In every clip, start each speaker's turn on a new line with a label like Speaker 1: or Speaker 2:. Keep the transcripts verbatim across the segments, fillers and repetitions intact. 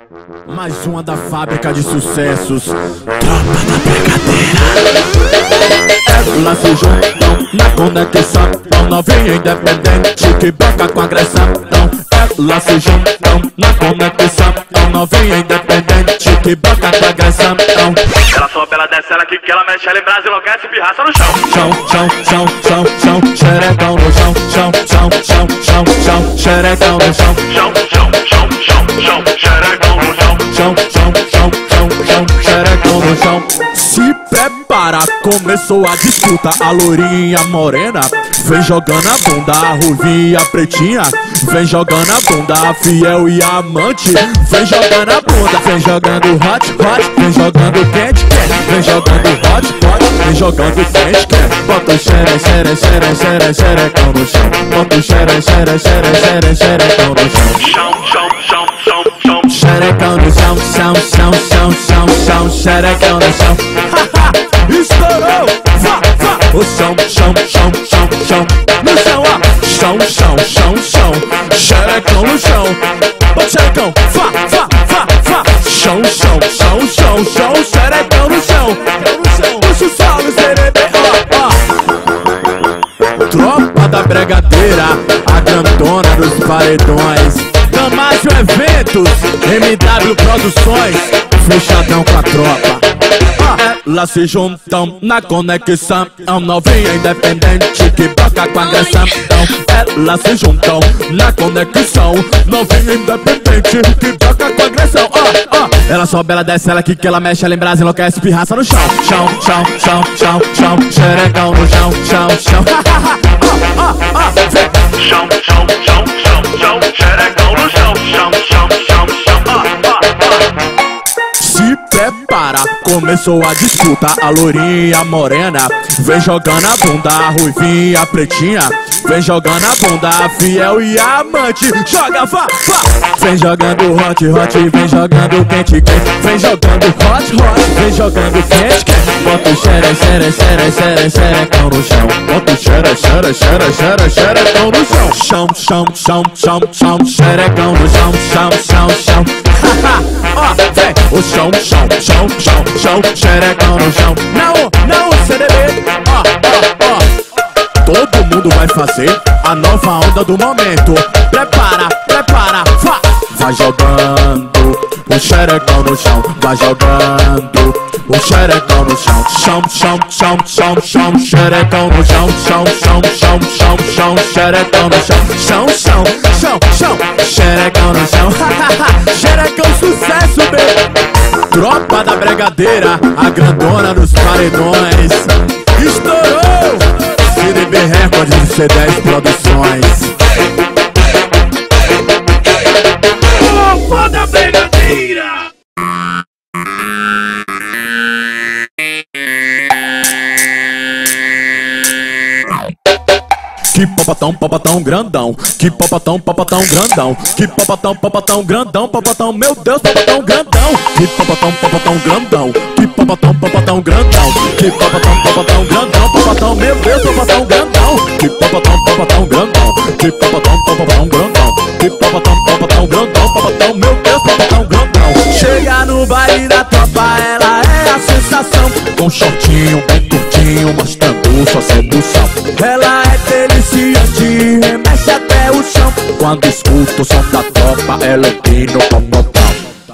Speaker 1: Mais uma da fábrica de sucessos. Tropa da Bregadeira. Elas se juntam na conexão. Novinha independente que brinca com agressão. Elas se juntam na conexão. Novinha independente que brinca com agressão.
Speaker 2: Ela sobe, ela desce, ela quica, ela mexe, ela embrasa, enlouquece, pirraça no chão.
Speaker 1: Chão, chão, chão, chão, chão, xerecão no chão. Chão, chão, chão, chão, chão, xerecão no chão.
Speaker 2: Chão, chão, chão, chão, chão, xerecão no chão.
Speaker 1: Chão, chão, chão, chão, chão, xerecão no chão. Se prepara, começou a disputa. A lourinha morena vem jogando a bunda, a ruivinha pretinha vem jogando a bunda, a fiel e a amante vem jogando a bunda. Vem jogando hot, hot, vem jogando quente, quente. Vem jogando hot, hot, vem jogando quente, quente. Bota o xere, xere, xere, xere, xerecão no chão. Bota o xere, xere, xere, xere, xerecão no chão.
Speaker 2: Chão, chão, chão, chão, chão.
Speaker 1: Xerecão no chão, chão, chão, chão, chão, chão, xerecão no chão. Haha, estourou! Vá, vá! O chão, chão, chão, chão, chão. No chão, ó! Chão, chão, chão, chão. Xerecão no chão. Ô xerecão, vá, vá, vá, vá. Chão, chão, chão, chão, chão. Xerecão no chão. Puxa o solo, cerebê, ó, ó. Tropa da Bregadeira, a grandona dos paredões. Damásio Eventos, M W Produções, fechadão com a tropa. Elas se juntam na conexão. Novinha independente que brinca com agressão. Elas se juntam na conexão. Novinha independente que brinca com agressão. Oh, oh. Ela sobe, ela desce, ela quica, ela mexe, ela embrasa, enlouquece, pirraça no chão. Chão, chão, chão, chão, chão, xerecão no chão, chão, chão. Oh, oh, oh.
Speaker 2: Chão, chão, chão, chão, chão, xerecão no chão. Chão, chão, chão, chão, ah, ah, ah.
Speaker 1: Se prepara, começou a disputa. A lourinha morena vem jogando a bunda, a ruivinha pretinha vem jogando a bunda, a fiel e a amante joga, vá, vá. Vem jogando hot, hot, vem jogando quente, quente. Vem jogando hot, hot, vem jogando quente, quente. Bota o xere, xere, xere, xere, xerecão no chão. Bota o xere, xere, xere, xere, xerecão no chão. Chão, chão, chão, chão, chão, xerecão no chão. Chão, chão, chão. Haha, ó, vem. O chão, chão, chão, chão, chão, xerecão no chão. Não, não, C D B, ó, ó, ó. Todo mundo vai fazer a nova onda do momento. Prepara, prepara, vá. Vai jogando o xerecão no chão. Vai jogando o xerecão no chão. Chão, chão, chão, chão, chão, xerecão no chão. Chão, chão, chão, chão, chão, xerecão no chão. Chão, chão, chão, chão, xerecão no chão. Xerecão sucesso, bebê. Tropa da Bregadeira, a grandona dos paredões. Estourou! C D B Records e C dez Produções.
Speaker 2: Tropa da Bregadeira.
Speaker 1: Que popotão, popotão grandão. Que popotão, popotão grandão. Que popotão, popotão grandão. Popotão, meu Deus, popotão grandão. Que popotão, popotão grandão. Que popotão, popotão grandão. Que popotão, popotão grandão. Popotão, meu Deus, popotão grandão. Que popotão, popotão grandão. Que popotão, popotão grandão. Que popotão, popotão grandão. Popotão, meu Deus, popotão grandão. Chega no baile da tropa, ela é a sensação. Com shortinho bem curtinho, mostrando sua sedução. Ela é deliciante, remexe até o chão. Quando escuta o som da tropa, ela empina o popotão.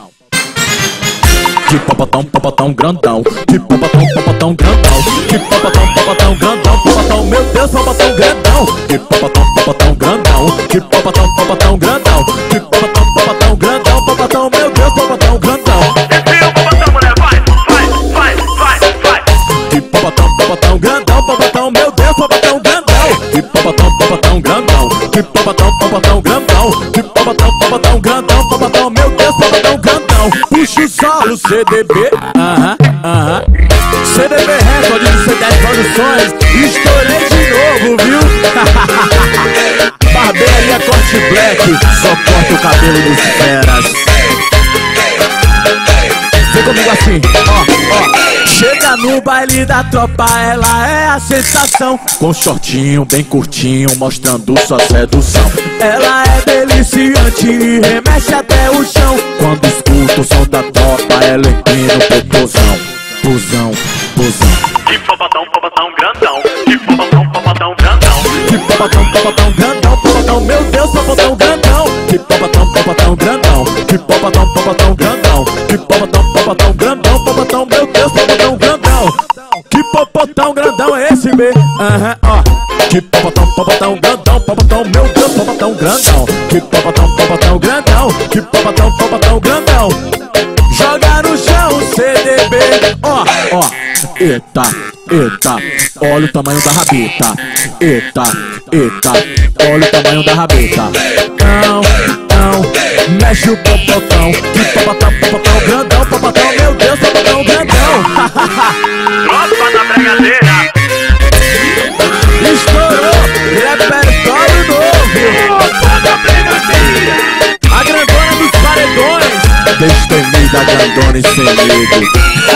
Speaker 1: Que popotão, popotão grandão. Que popotão, popotão grandão. Que popotão, popotão grandão. Popotão, meu Deus, popotão grandão. Que popotão, popotão grandão. Que popotão, popotão grandão. Que popotão, popotão grandão. Popotão, meu Deus, popotão grandão.
Speaker 2: Enfia o popotão, mulher, vai, vai, vai, vai, vai.
Speaker 1: Que popotão, popotão grandão. Popotão, meu Deus, popotão grandão. Que popotão, popotão grandão. Que popotão, popotão grandão. Que popotão, popotão grandão. Popotão, meu Deus, popotão grandão. Puxa o solo, C D B, aham, aham. C D B Records de C dez Produções. Estourei de novo, viu? Barbearia Corte Black, só corta o cabelo dos feras. Vem comigo assim, ó, ó. Chega no baile da tropa, ela é a sensação. Com shortinho bem curtinho, mostrando sua sedução. Ela é deliciante, remexe até o chão. Quando escuta o som da tropa, ela empina o petozão. Pusão, pusão.
Speaker 2: Que popotão, popotão grandão. Que popotão, popotão grandão.
Speaker 1: Que popotão, popotão grandão, popotão, meu Deus, popotão grandão. Que popotão, popotão grandão. Que popotão, popotão grandão. Que popotão, popotão grandão, popotão, meu Deus, popotão grandão. Que popotão grandão é esse, B? Aham, ó. Que popotão, popotão grandão, popotão, meu Deus, popotão grandão. Que popotão, popotão grandão. Que popotão, popotão grandão. Joga no chão, C D B. Ó, ó. Eita, eita, olha o tamanho da rabeta. Eita, eita, olha o tamanho da rabeta. Não, não, mexe o popotão. Que popotão, popotão grandão, popotão, meu Deus, popotão grandão.
Speaker 2: Tropa da Bregadeira.
Speaker 1: Estourou, repertório novo.
Speaker 2: Tropa da Bregadeira.
Speaker 1: A grandona dos paredões. Destemida, grandona e sem medo.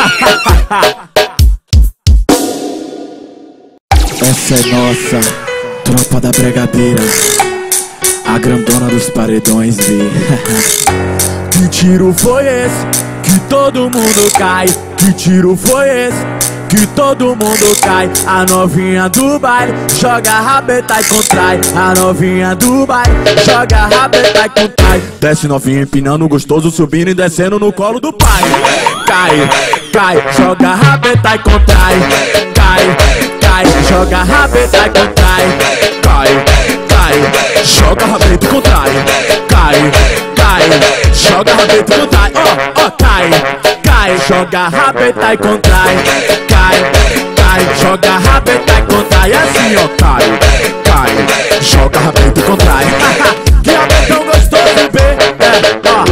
Speaker 1: Essa é nossa tropa da Bregadeira, a grandona dos paredões, B. Que tiro foi esse? Que todo mundo cai. Que tiro foi esse? Que todo mundo cai. A novinha do baile joga a rabeta e contrai. A novinha do baile joga a rabeta e contrai. Desce novinha empinando gostoso, subindo e descendo no colo do pai. Cai, cai, joga a rabeta e contrai. Cai, cai, joga a rabeta e contrai. Cai, cai, joga a rabeta e contrai. Cai, cai, joga a rabeta e contrai. Ó, ó, cai, cai, joga a rabeta e contrai. Cai, cai, joga a rabeta e contrai. Assim, ó, cai, cai, joga a rabeta e contrai. Que rabetão gostoso, B. É, ó.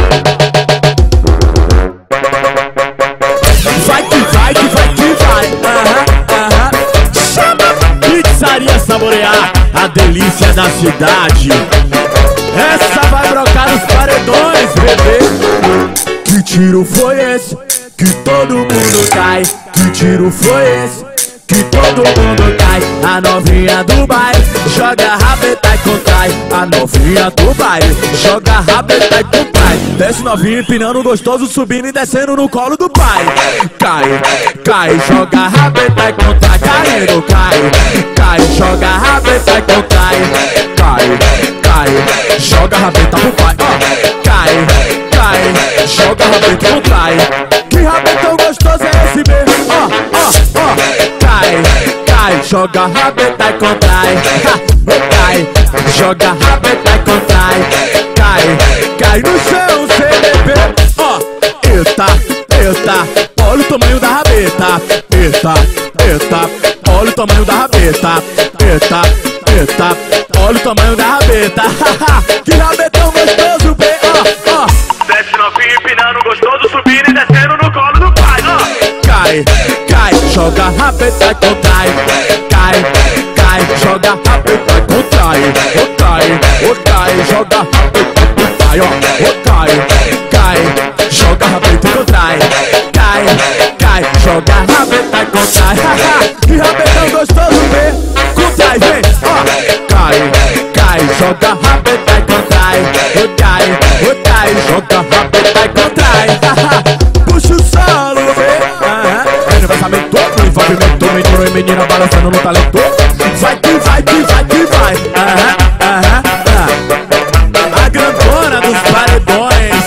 Speaker 1: Vai que vai, que vai, que vai. Aham, aham. Chama Pizzaria Saborear, a delícia da cidade. Essa vai brocar nos paredões, bebê. Que tiro foi esse? Que todo mundo cai. Que tiro foi esse? Que todo mundo cai. A novinha do baile joga a rabeta e contrai. A novinha do baile joga a rabeta e contrai. Desce novinha empinando gostoso, subindo e descendo no colo do pai. Cai, cai, joga a rabeta e contrai. Caindo, cai, cai, joga a rabeta e contrai. Cai, cai, joga a rabeta pro pai. Ó, cai, cai, joga a rabeta e contrai. Que rabetão gostoso é esse, B? Ó, ó, ó. Cai, cai, joga a rabeta e contrai. Cai, joga a rabeta e contrai. Cai, cai no chão, C D B. Ó, eita, eita, olha o tamanho da rabeta. Eita, eita, olha o tamanho da rabeta. Eita, eita, olha o tamanho da rabeta. Que rabetão gostoso, B. Ó, ó.
Speaker 2: Desce novinho empinando gostoso, subindo e descendo no colo do pai. Ó.
Speaker 1: Cai, cai, joga a rabeta e contrai. Cai, cai, joga a rabeta e contrai. Ô cai, ô cai, joga a rabeta e contrai. Ó, ô cai, cai, joga a rabeta e contrai. Cai, cai, joga a rabeta e contrai. Que rabetão gostoso, B. Contrai, vem, ó. Cai, cai, joga a rabeta e contrai. Ô cai, ô cai, joga a rabeta e contrai. Puxa o solo, B. Envolvimento, menino e menina balançando no talento. Vai que vai, que vai, que vai. Aham, aham, aham. A grandona dos paredões.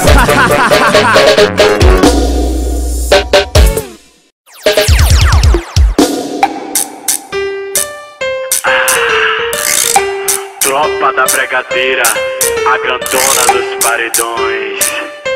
Speaker 2: Tropa da Bregadeira, a grandona dos paredões.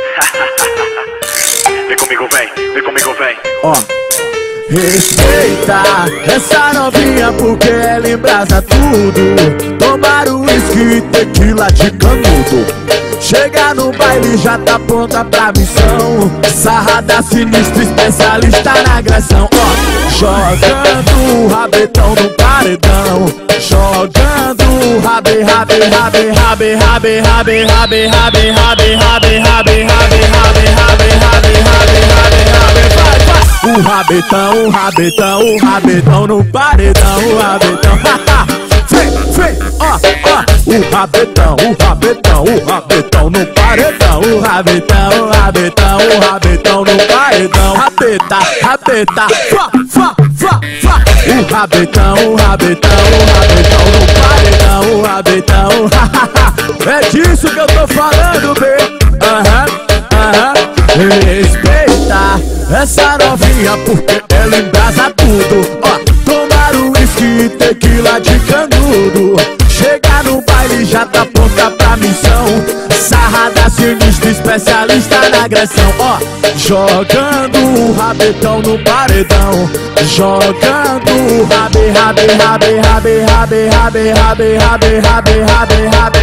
Speaker 2: Vem comigo, vem, vem comigo, vem.
Speaker 1: Ó. Respeita essa novinha porque ela embrasa tudo. Tomar uísque e tequila de canudo. Chega no baile já tá pronta pra missão. Sarrada sinistra, especialista na agressão. Ó, jogando o rabetão no paredão. Jogando rabe, rabe, rabe, rabe, rabe, rabe, rabe, rabe, rabe, rabe, rabe, rabe, rabe, rabe, rabe, rabe, rabe, rabe, vai, vai. O rabetão, o rabetão, o rabetão no paredão, o rabetão. Vem, vem, ó, ó. O rabetão, o rabetão, o rabetão no paredão. O rabetão, o rabetão, o rabetão no paredão. Rabeta, rabeta, fá, fá, fá, fá. O rabetão, o rabetão, o rabetão no paredão. O rabetão, é disso que eu tô falando, bem. Aham, aham. Respeita essa novinha porque ela embrasa tudo. Ó, tomar uísque e tequila de canudo. Chega no baile já tá pronta pra missão. Sarrada sinistra, especialista na agressão. Ó, jogando o rabetão no paredão. Jogando o rabe, rabe, rabe, rabe, rabe, rabe, rabe, rabe, rabe, rabe, rabe,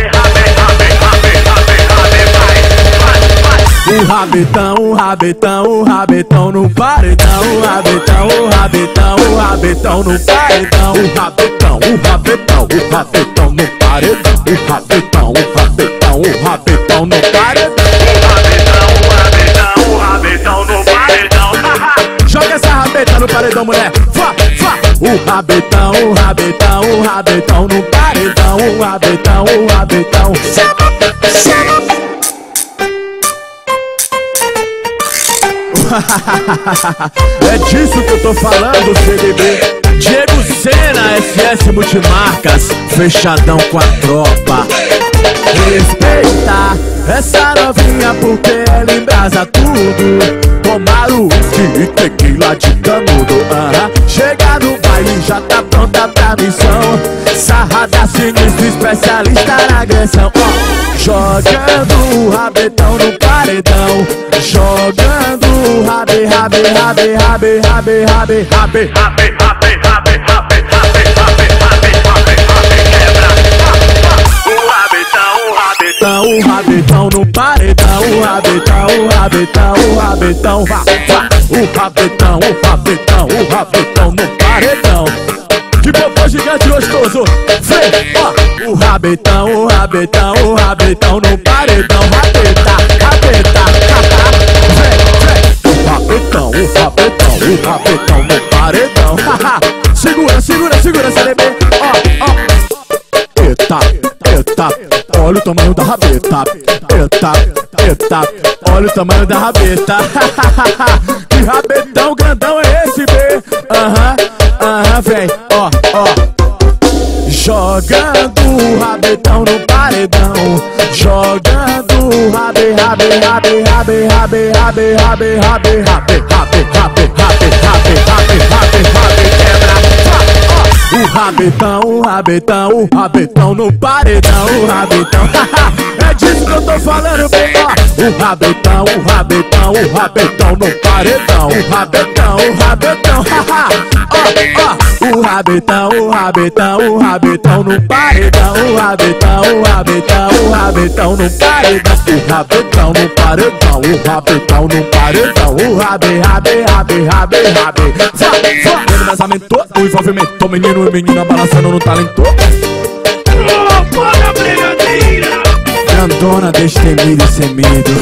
Speaker 1: o rabetão, o rabetão, o rabetão no paredão. O rabetão, o rabetão, o rabetão no paredão. O rabetão, o rabetão, o rabetão no paredão. O rabetão, o rabetão, o rabetão no paredão.
Speaker 2: O rabetão, o rabetão, o rabetão no paredão.
Speaker 1: Joga essa rabeta no paredão, mulher. Fá, fá. O rabetão, o rabetão, o rabetão no paredão. O rabetão, o rabetão. Chama, chama. É disso que eu tô falando, C D B. Diego Sena, S S Multimarcas, fechadão com a tropa. Respeita essa novinha porque ela embrasa tudo. Tomar uísque e tequila de canudo. uh-huh. Chega no baile já tá pronta pra missão. Sarrada sinistra, especialista na agressão. Ó, jogando o rabetão no paredão. Jogando o rabe, rabe, rabe, rabe, rabe, rabe, rabe,
Speaker 2: Rabe, rabe, rabe, rabe, rabe, rabe, rabe, rabe, rabe, quebra. O rabetão, o rabetão,
Speaker 1: o rabetão no paredão. O rabetão, o rabetão, o rabetão, vá, vá. O rabetão, o rabetão, o rabetão no paredão. Que popô gigante gostoso. Vem, ó. O rabetão, o rabetão, o rabetão no paredão. Rabeta, rabeta, haha. Vem, vem. O rabetão, o rabetão, o rabetão no paredão. Haha. Segura, segura, segura, C D B. Ó, ó. Eita, eita. Olha o tamanho da rabeta. Eita, eita. Olha o tamanho da rabeta. Que rabetão grandão é esse, B? Aham, aham, vem. Ó, ó. Jogando o rabetão no paredão. Jogando o rabe, rabe, rabe, rabe, rabe, rabe, rabe, rabe, rabe, rabe, rabe, rabe, rabe, rabe, rabe, rabe, quebra. O rabetão, o rabetão, o rabetão no paredão. O rabetão, é disso que eu tô falando, bem, ó. O rabetão, o rabetão, o rabetão no paredão. O rabetão, o rabetão, haha. Ó, ó. O rabetão, o rabetão, o rabetão no paredão. O rabetão, o rabetão, o rabetão no paredão. O rabetão no paredão. O rabetão no paredão. O rabe, rabe, rabe, rabe, rabe. Vá, vá. No embasamento, o envolvimento, menino e menina balançando no talento.
Speaker 2: louco na brigadeira.
Speaker 1: Grandona, destemida e sem medo.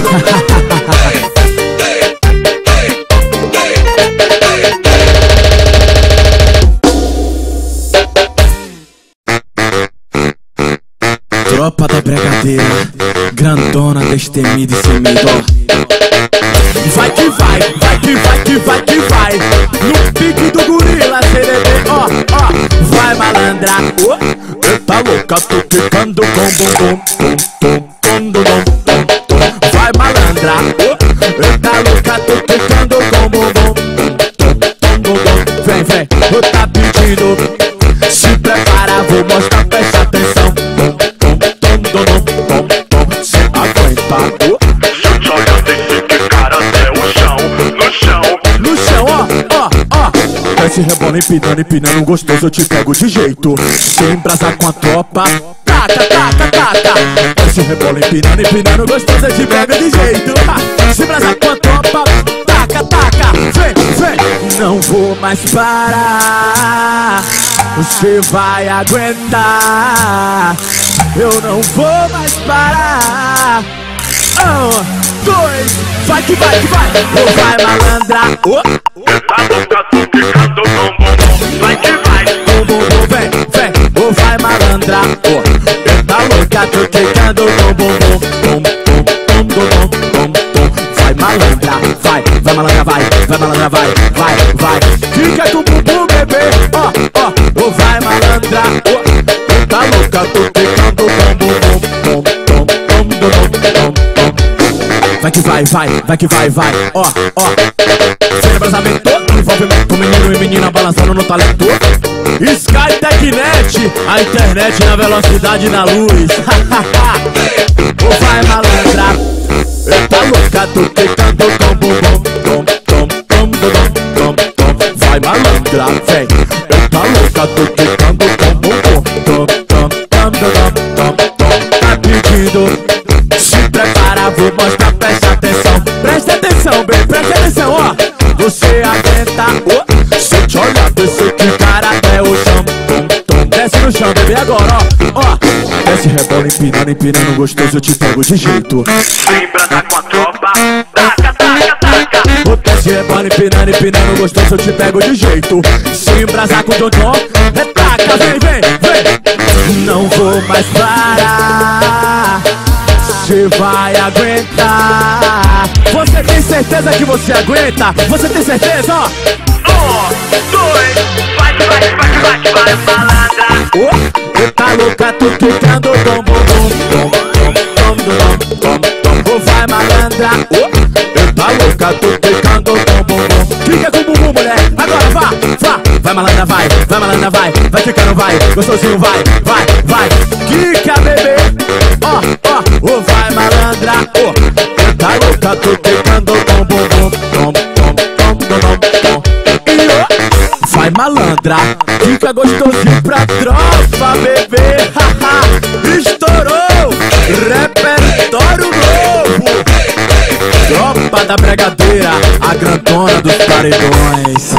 Speaker 1: Tropa da brigadeira, grandona, destemida e sem medo. Vai que vai, vai que vai que vai que vai. No pique do gorila, C D B, ó, ó. Vai malandra, oh. Eita louca, tô quicando com bum bum bum bum bum bum bum. Vai malandra, oh. Eita louca, tô quicando com bum bum bum bum bum. Vem, vem, eu tá pedindo. Se prepara, vou mostrar, presta atenção. Bum bum bum bum bum bum. Se aguenta, oh. Desce rebola empinando, empinando gostoso, eu te pego de jeito. Se embrasa com a tropa, taca, taca, taca. Desce rebola empinando, empinando gostoso, eu te pego de jeito. Se embrasa com a tropa, taca, taca. Vem, vem. Não vou mais parar, você vai aguentar. Eu não vou mais parar. Um, dois, vai que vai que vai. Oh, vai malandra, oh.
Speaker 2: Tá louca, tô ficando com bumbum. Vai que vai.
Speaker 1: Bum bum bum, vem, vem. Oh, vai malandra. malandra, oh. Tá louca, tô quicando com bumbum, bum, bum, bum, bum, bum, bum. Vai malandra, vai, vai malandra, vai, vai malandra, vai, vai, vai. Fica com o bumbum, bebê, ó, ó, oh, vai malandra, oh. Tá louca, tô quicando com bumbum, bum, bum, bum, bum, bum, bum. Vai que vai, vai, vai que vai, vai, ó, ó. Sem abraçamento, envolvimento, menino e menina balançando no talento. Sky Tecnet, a internet na velocidade da luz. Oh, vai malandra, tá louca, tô quicando com bumbum, tom, tom, tom, tom, tom, tom. Vai malandra, vem, tá louca, tô quicando com bumbum, tom, tom, tom, tom, tom, tom. Tá pedindo, se prepara, vou mostrar, presta atenção. Presta atenção, bem, presta atenção, ó. Você aguenta, oh, se eu te olhar, desce que cara até o chão, tom, tom. Desce no chão, bebê, agora, ó, ó. Desce, rebola, empinando, empinando, gostoso, eu te pego de jeito.
Speaker 2: Lembra com a tropa, taca, taca, taca.
Speaker 1: O desce, rebola, empinando, empinando, gostoso, eu te pego de jeito. Se embrasar com o John John, retaca, vem, vem, vem. Não vou mais parar, você vai aguentar. Você tem certeza que você aguenta? Você tem certeza, ó?
Speaker 2: Um, dois, vai, vai, vai, vai, vai, malandra.
Speaker 1: Oh, tá louca, tô quicando com bumbum, tom, tom, tom, tom, tom, tom. Oh, vai malandra, oh, tá louca, tô quicando com bumbum. Fica com o bumbum, mulher, agora vá, vá. Vai malandra, vai, vai malandra, vai. Vai quicando, vai, gostosinho, vai, vai, vai. Quica, bebê, ó, ó. Oh, vai malandra, oh, tá louca, tô quicando com bumbum, tom, tom, tom, tom, tom. E oh, vai malandra, fica gostosinho pra tropa, bebê. Haha, estourou, repertório novo. Tropa da Bregadeira, a grandona dos paredões.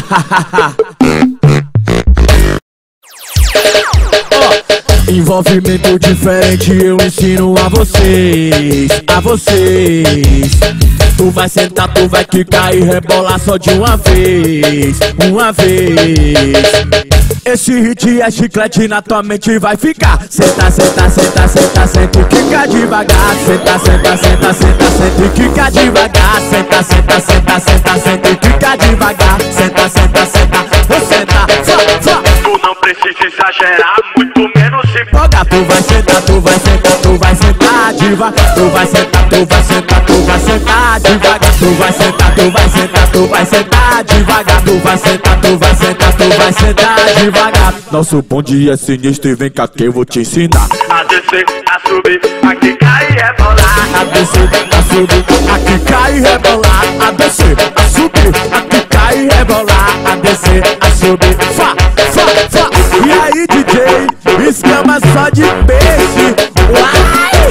Speaker 1: Oh, envolvimento diferente eu ensino a vocês, a vocês. Tu vai sentar, tu vai quicar e rebolar só de uma vez, uma vez. Esse hit é chiclete, na tua mente vai ficar. Senta, senta, senta, senta, senta e quica devagar. Senta, senta, senta, senta, senta e quica devagar. Senta, senta, senta, senta, senta e quica devagar. Senta, senta, senta, vou sentar, vá, vá.
Speaker 2: Tu não precisa exagerar, muito menos se
Speaker 1: empolgar. Tu vai sentar, tu vai sentar, tu vai sentar devagar. Tu vai sentar, tu vai sentar, tu vai sentar devagar. Tu vai sentar, tu vai sentar, tu vai sentar devagar. Tu vai sentar, tu vai sentar, tu vai sentar devagar. Nosso bonde é sinistro e vem cá que eu vou te ensinar
Speaker 2: a descer, a subir, a quicar e rebolar.
Speaker 1: a descer, a subir, a quicar e rebolar. A descer, a subir, a quicar e rebolar. A descer, a subir, fá, fá, fá. E aí, D J, escama só de peixe. Uai!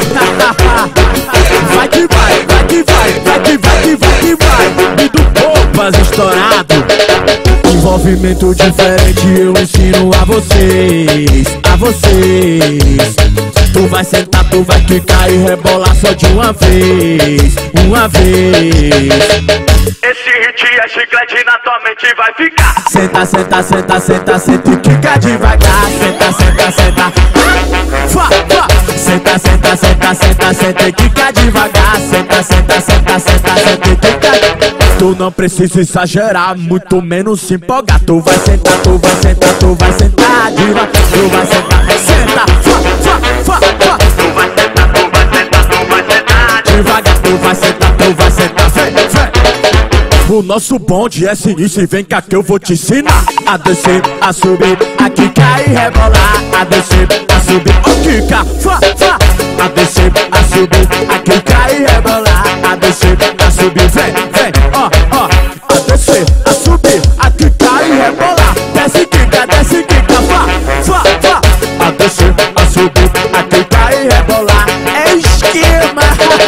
Speaker 1: Vai que vai, vai que vai, vai que vai, que vai, que vai. E do Poupas estourado. Envolvimento diferente eu ensino a vocês, a vocês. Tu vai sentar, tu vai quicar e rebolar só de uma vez, uma vez.
Speaker 2: Esse hit é chiclete, na tua mente vai ficar.
Speaker 1: Senta, senta, senta, senta, senta e quica devagar. Senta, senta, senta, fá, fá. Senta, senta, senta, senta, senta e quica devagar. Senta, senta, senta, senta, senta e quica. Tu não precisa exagerar, muito menos se empolgar. Tu vai sentar, tu vai sentar, tu vai sentar devagar. Tu vai sentar, senta, fá, fá, fá, fá.
Speaker 2: Tu vai sentar, tu vai sentar, tu vai sentar
Speaker 1: devagar. Tu vai sentar, tu vai sentar, vem, vem. O nosso bonde é sinistro e vem cá que eu vou te ensinar a descer, a subir, a quicar e rebolar. A descer, a subir, a quicar, fá, fá. A descer, a subir, a quicar e rebolar. A descer, a subir, vem, vem, ó, ó. A descer, a subir, a quicar e rebolar. Desce, quica, desce, quica, fá, fá, fá. A descer, a subir, a quicar e rebolar. É esquema.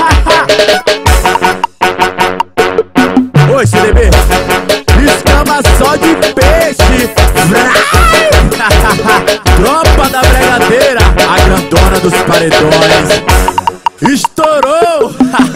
Speaker 1: Oi, C D B, escama só de peixe. Tropa da Bregadeira, a grandona dos paredões. Estourou.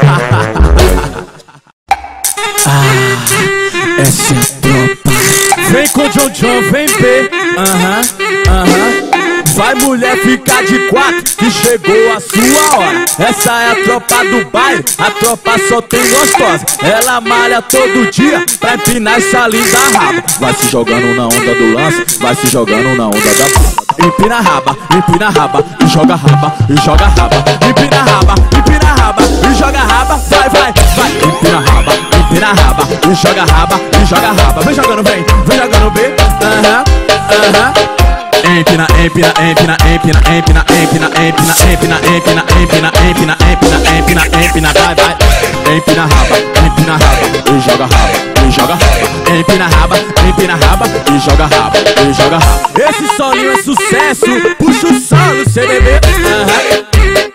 Speaker 1: Ah, essa é a tropa. Vem com o John John, vem ver. Aham, aham. Vai mulher ficar de quatro, que chegou a sua hora. Essa é a tropa do baile, a tropa só tem gostosa. Ela malha todo dia pra empinar essa linda raba. Vai se jogando na onda do lance, vai se jogando na onda da bala. Empina a raba, empina a raba, e joga a raba, e joga a raba. Empina a raba, empina a raba, e joga a raba. Vai, vai, vai. Empina a raba, empina a raba, e joga a raba, e joga a raba. Vem jogando, vem, vem jogando bem. Aham, aham. Empina, empina, empina, empina, empina, empina, empina, empina, empina, empina, empina, empina, empina, empina, vai, vai. Empina a raba, empina a raba, e joga a raba, e joga a raba. Empina a raba, empina a raba, e joga a raba, e joga a raba. Esse solinho é sucesso, puxa o solo, C B B. Aham.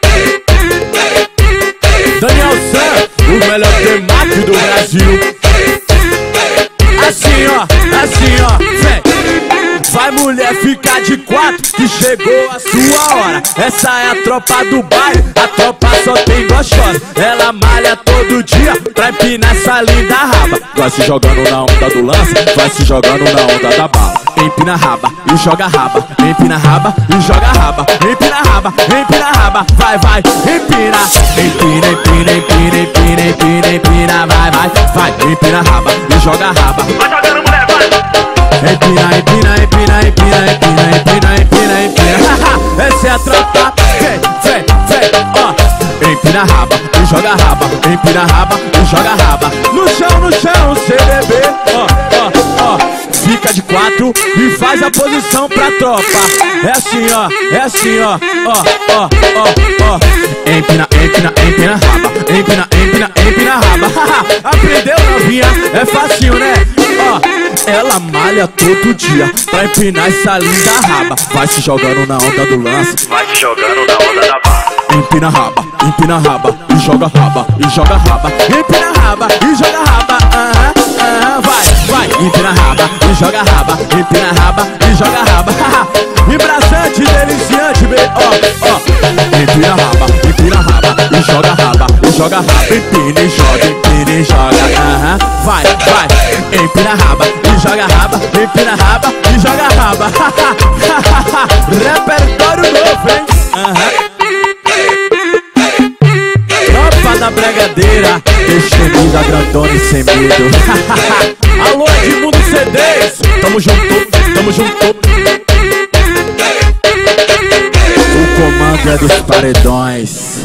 Speaker 1: Daniel San, o melhor temaki do Brasil. Assim ó, assim ó, vem. Vai mulher ficar de quatro, que chegou a sua hora. Essa é a tropa do baile, a tropa só tem gostosa. Ela malha todo dia pra empinar essa linda raba. Vai se jogando na onda do lance, vai se jogando na onda da bala. Empina a raba e joga a raba, empina a raba e joga a raba. Empina a raba, empina a raba, vai, vai, empina. Empina, empina, empina, empina, empina, empina, vai, vai, vai. Empina a raba e joga a raba.
Speaker 2: Vai jogando, mulher, vai.
Speaker 1: Empina, empina, empina, empina, empina, empina, empina, empina. Essa é a tropa, vem, vem, vem, ó. Empina a raba e joga a raba, empina a raba e joga a raba. No chão, no chão, C D B, ó, ó, ó. Fica de quatro e faz a posição pra tropa. É assim, ó, é assim, ó, ó, ó, ó, ó. Empina, empina, empina a raba, empina, empina, empina a raba. Aprendeu, novinha? É fácil, né? Ó. Ela malha todo dia pra empinar essa linda raba. Vai se jogando na onda do lance,
Speaker 2: Vai se jogando na onda da barra.
Speaker 1: empina a raba, empina a raba, e joga a raba, e joga a raba. Empina a raba, e joga a raba, aham, aham, vai, vai. Empina a raba, e joga a raba, empina a raba, e joga a raba. Embraçante, deliciante, bem, ó, ó. Empina a raba, empina a raba, e joga a raba, e joga a raba. Empina e joga, empina e joga, aham, vai, vai. Empina a raba, e joga a raba, empina a raba, e joga a raba. Repertório novo, hein? Aham. Tropa da Bregadeira, destemido, grandona e sem medo. Alô, Edmundo C Ds, tamo junto, tamo junto. O comando é dos paredões.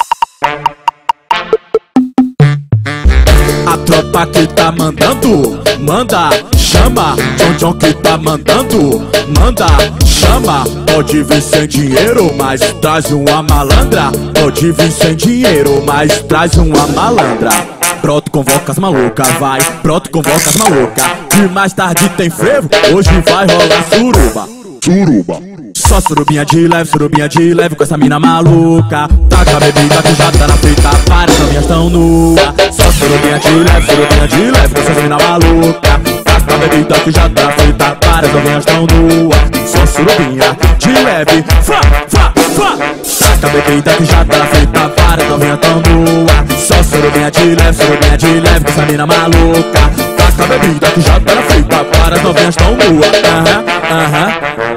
Speaker 1: A tropa que tá mandando, manda, chama. John John que tá mandando, manda, chama. Pode vir sem dinheiro, mas traz uma malandra. Pode vir sem dinheiro, mas traz uma malandra. Pronto, convoca as malucas, vai. Pronto, convoca as malucas. Que mais tarde tem frevo, hoje vai rolar suruba. Suruba. Só surubinha de leve, surubinha de leve com essa mina maluca. Taca a bebida que já tá na frita, para, as novinhas tão nua. Só surubinha de leve, surubinha de leve com essa mina maluca. Taca a bebida que já tá na frita, para, as novinhas tão nua. Só surubinha de leve, fá, fá, fá. Taca a bebida que já tá na frita, para, as novinhas tão nua. Só surubinha de leve, surubinha de leve com essa mina maluca. Taca a bebida que já tá na frita, para, as novinhas tão nua. Aham, aham.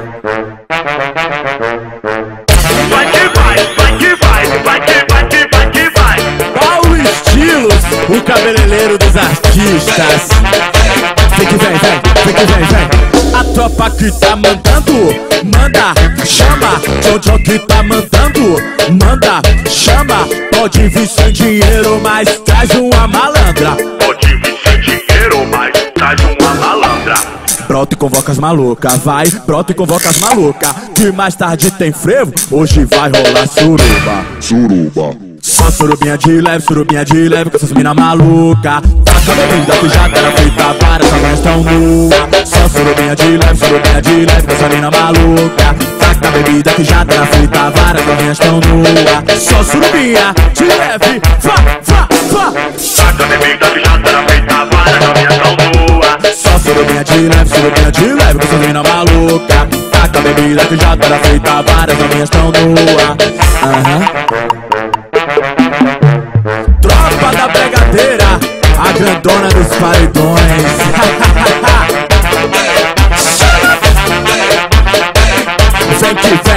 Speaker 2: Vai que vai, vai que vai, vai que vai que vai que vai.
Speaker 1: Paulo Estilos, o cabeleireiro dos artistas. Vem que vem, vem, vem que vem, vem. A tropa que tá mandando, manda, chama. John John que tá mandando, manda, chama. Pode vir sem dinheiro, mas traz uma malandra.
Speaker 2: Pode vir sem dinheiro, mas traz uma malandra.
Speaker 1: Brota e convoca as malucas, vai. Brota e convoca as malucas. Que mais tarde tem frevo, hoje vai rolar suruba.
Speaker 3: Suruba.
Speaker 1: Só surubinha de leve, surubinha de leve com essas mina maluca. Taca a bebida que já tá na frita, para, as novinhas tão nua. Só surubinha de leve, surubinha de leve com essa mina maluca. Taca a bebida que já tá na frita, várias novinhas tão nua. Só surubinha de leve, vá, vá, vá.
Speaker 2: Taca a bebida que já tá na frita, várias novinhas tão nua.
Speaker 1: Só surubinha de leve, surubinha de leve com essa mina maluca. Taca a bebida que já tá na frita, várias novinhas tão nua. Aham. Tropa da Bregadeira, a grandona dos paredões. Vem que vem.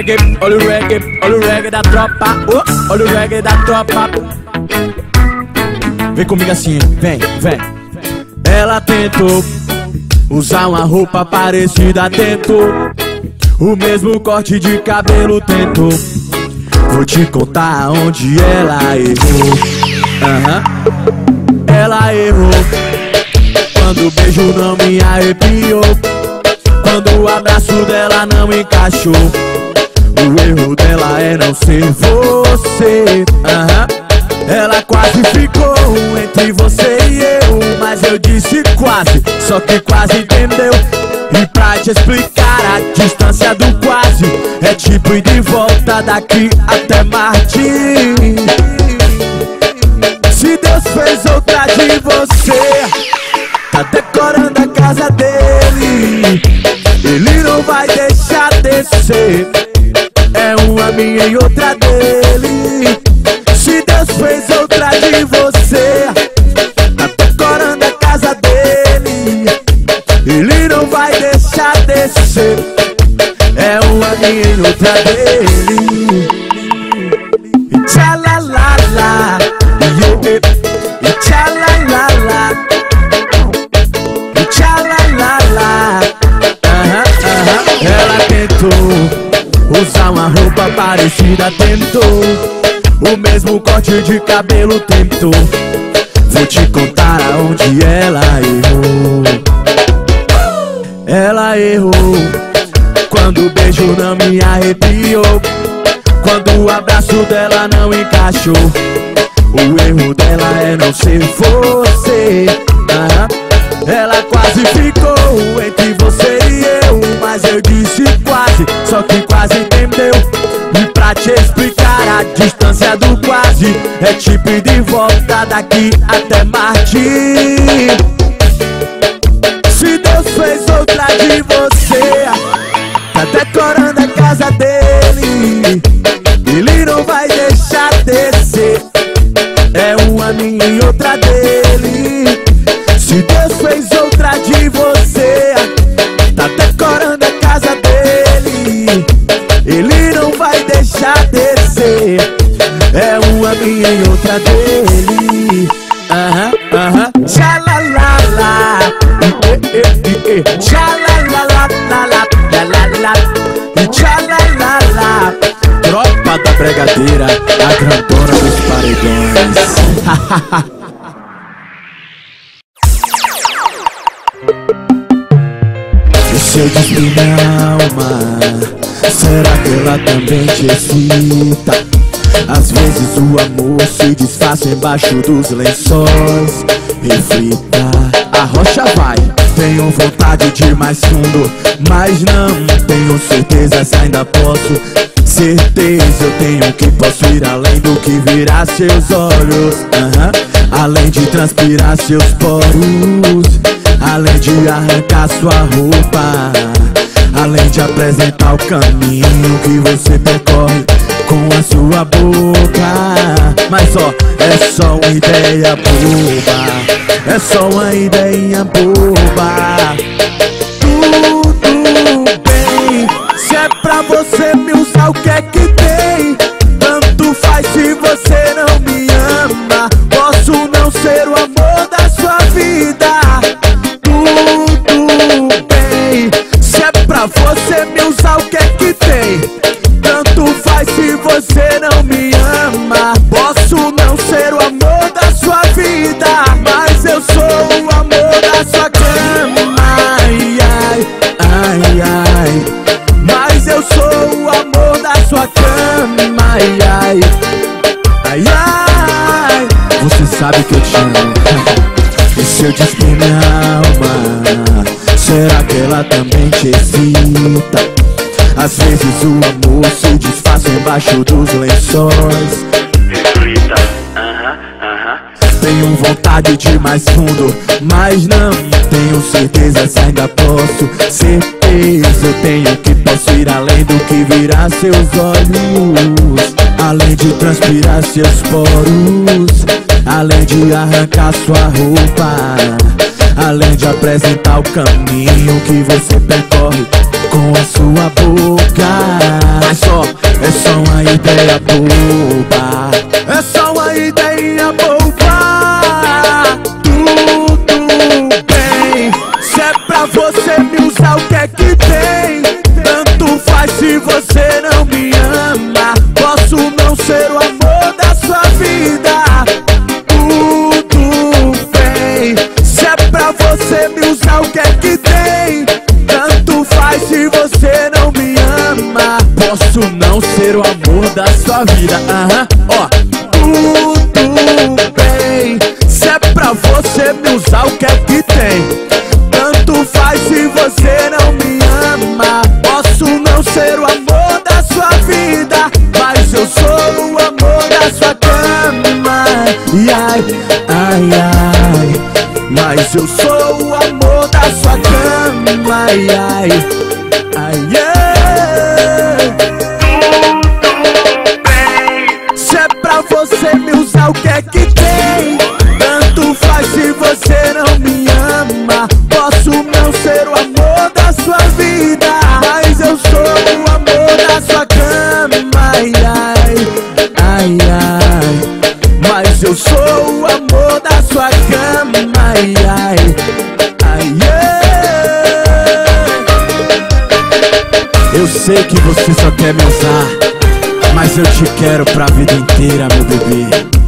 Speaker 1: reggae, olha o reggae, olha o reggae da tropa, oh, olha o reggae da tropa. Vem comigo assim, vem, vem. Ela tentou usar uma roupa parecida, tentou o mesmo corte de cabelo, tentou. Vou te contar onde ela errou. Uhum. Ela errou quando o beijo não me arrepiou, quando o abraço dela não encaixou. O erro dela é não ser você. Uhum. Ela quase ficou entre você e eu, mas eu disse quase, só que quase entendeu. E pra te explicar a distância do quase, é tipo ir de volta daqui até Marte. Se Deus fez outra de você, tá decorando a casa dele, ele não vai deixar descer. É uma minha e outra dele. Se Deus fez outra de você, tá decorando a casa dele, ele não vai deixar descer. É uma minha e outra dele. Tchalalala, e tchalalala, e tchalalala. Aham, aham. Ela tentou usar uma roupa parecida, tentou o mesmo corte de cabelo, tentou. Vou te contar aonde ela errou. Ela errou quando o beijo não me arrepiou, quando o abraço dela não encaixou. O erro dela é não ser você. Uhum. Ela quase ficou entre você e eu, mas eu disse quase, só que quase entendeu. E pra te explicar a distância do quase, é tipo ir de volta daqui até Marte. Se Deus fez outra de você, tá decorando a casa dele, ele não vai deixar descer. É uma minha e outra dele. Se Deus fez outra de você, tá decorando a casa dele, ele não vai deixar descer. É uma minha e outra dele. Aham, aham. Tchalalala, tchalalala, tchalalala. Tropa da Bregadeira, a grandona dos paredões. Se eu despir minha alma, será que ela também te excita? Às vezes o amor se desfaz embaixo dos lençóis. Reflita, a rocha vai. Tenho vontade de ir mais fundo, mas não tenho certeza se ainda posso. Certeza eu tenho que posso ir além do que virar seus olhos. Uhum. Além de transpirar seus poros, além de arrancar sua roupa, além de apresentar o caminho que você percorre com a sua boca. Mas ó, é só uma ideia boba, é só uma ideinha boba. Tudo bem, se é pra você me usar, o que é que tem? Tanto faz se você não me ama, posso não ser o amor da sua vida. Tudo bem, se é pra você me usar, o que é que tem? Tanto faz se você não me ama, posso não ser o amor da sua vida, mas eu sou o amor da sua cama. Ai, ai, ai, ai. Mas eu sou o amor da sua cama. Ai, ai, ai, ai. Você sabe que eu te amo. E se eu despir minha alma, será que ela também te excita? Às vezes o amor se desfaz embaixo dos lençóis.
Speaker 2: Reflita, aham, aham.
Speaker 1: Tenho vontade de ir mais fundo, mas não tenho certeza se ainda posso. Certeza eu tenho que posso ir além do que virar seus olhos, além de transpirar seus poros, além de arrancar sua roupa, além de apresentar o caminho que você percorre com a sua boca. Mas só, é só uma ideia boba. É só uma ideia boba. Tudo bem, se é pra você me usar, o que é que tem? Tanto faz se você não me ama. Posso não ser o amor da sua vida. Tudo bem, se é pra você me usar, o que é que tem? Tanto faz se você não me ama. Posso não ser o amor da sua vida. Aham, ó. Tudo bem, se é pra você me usar, o que é que tem? Tanto faz se você não me ama. Posso não ser o amor da sua vida, mas eu sou o amor da sua cama. E ai, ai, ai, mas eu sou o amor da sua cama. Ai, ai, ai, yeah. Se é pra você me usar, o que é que tem? Tanto faz se você não me ama. Posso não ser o amor da sua vida, mas eu sou o amor da sua cama. Ai, ai, ai, ai, mas eu sou o amor da sua cama. Ai, ai, ai, yeah. Eu sei que você só quer me usar, mas eu te quero pra vida inteira, meu bebê.